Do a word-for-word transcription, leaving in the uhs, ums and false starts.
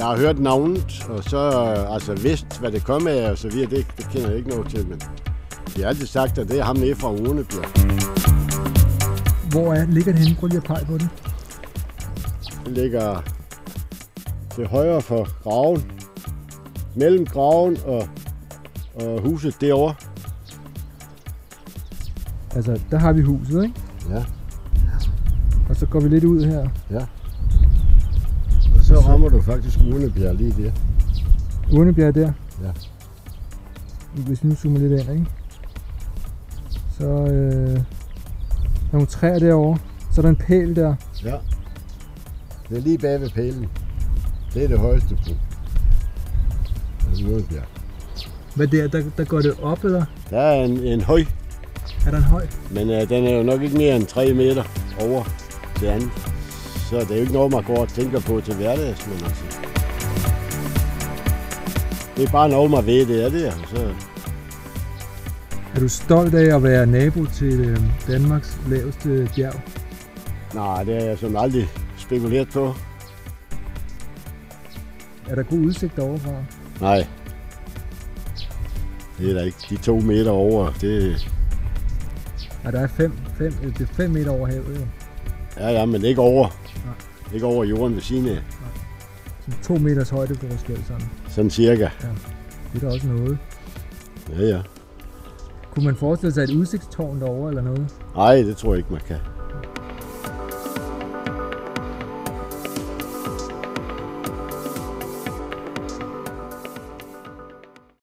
har hørt navnet, og så altså vidst, hvad det kom af, og så videre. Det, det kender jeg ikke noget til, men de har altid sagt, at det er ham nede fra Urnebjerg. Hvor er, ligger det henne? Prøv lige at pege på det. Det ligger til højre for graven, mellem graven og, og huset derovre. Altså, der har vi huset, ikke? Ja. Og så går vi lidt ud her. Ja. Og så rammer du faktisk Urnebjerg lige der. Urnebjerg der? Ja. Hvis vi nu zoomer lidt ind, ikke? Så øh, der er nogle træer derovre. Så er der en pæl der. Ja. Det er lige bag ved pælen. Det er det højeste punkt. Det er Urnebjerg. Hvad der? Der, der går det op, eller? Der er en, en høj. Er der en høj? Men øh, den er jo nok ikke mere end tre meter over til andet. Så det er jo ikke noget, man går og tænker på til hverdags, men altså. Det er bare noget, man ved, det er det. Så. Er du stolt af at være nabo til øh, Danmarks laveste bjerg? Nej, det har jeg sådan aldrig spekuleret på. Er der god udsigt overfra? Nej. Det er der ikke. De to meter over, det... Ja, der er fem, fem, det er fem meter over havet, jo. Ja, ja, men ikke over. Nej. Ikke over jorden ved siden af. Nej. Sådan to meters højde forskel sådan. Sådan cirka. Ja, det er da også noget. Ja, ja. Kunne man forestille sig et udsigtstårn derovre eller noget? Nej, det tror jeg ikke, man kan.